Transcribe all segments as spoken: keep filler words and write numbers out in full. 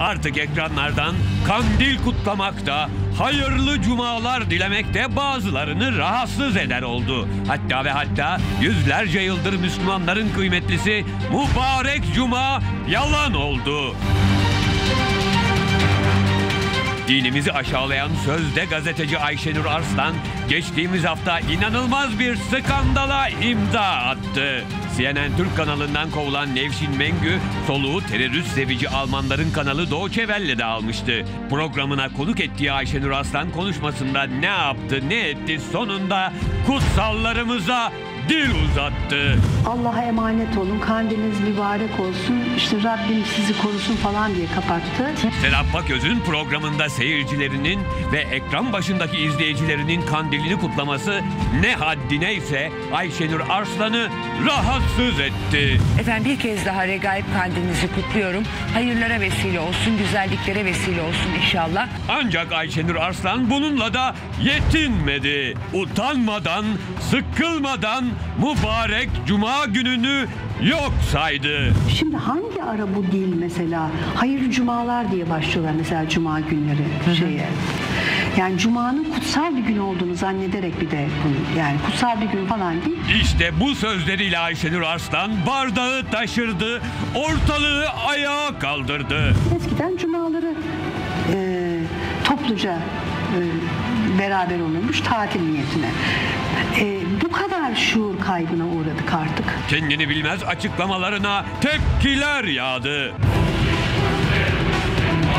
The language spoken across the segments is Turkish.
Artık ekranlardan kandil kutlamakta, hayırlı cumalar dilemekte bazılarını rahatsız eder oldu. Hatta ve hatta yüzlerce yıldır Müslümanların kıymetlisi mübarek cuma yalan oldu. Dinimizi aşağılayan sözde gazeteci Ayşenur Arslan geçtiğimiz hafta inanılmaz bir skandala imza attı. C N N Türk kanalından kovulan Nevşin Mengü soluğu terörist sevici Almanların kanalı Deutsche Welle'de almıştı. Programına konuk ettiği Ayşenur Arslan konuşmasında ne yaptı ne etti, sonunda kutsallarımıza dil uzattı. Allah'a emanet olun, kandiliniz mübarek olsun, işte Rabbim sizi korusun falan diye kapattı. Serap Paköz'ün programında seyircilerinin ve ekran başındaki izleyicilerinin kandilini kutlaması ne haddineyse Ayşenur Arslan'ı rahatsız etti. Efendim bir kez daha Regaib kandilinizi kutluyorum. Hayırlara vesile olsun, güzelliklere vesile olsun inşallah. Ancak Ayşenur Arslan bununla da yetinmedi. Utanmadan, sıkılmadan mübarek cuma gününü yok saydı. Şimdi hangi ara bu dil mesela? Hayırlı cumalar diye başlıyorlar mesela cuma günleri şeye. Yani cumanın kutsal bir gün olduğunu zannederek bir de bunu, yani kutsal bir gün falan değil. İşte bu sözleriyle Ayşenur Arslan bardağı taşırdı, ortalığı ayağa kaldırdı. Eskiden cumaları e, topluca e, beraber olunmuş tatil niyetine. E, bu kadar şuur kaybına uğradık artık. Kendini bilmez açıklamalarına tepkiler yağdı.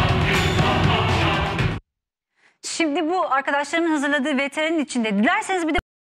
Şimdi bu arkadaşlarımın hazırladığı V T R'nin içinde dilerseniz bir de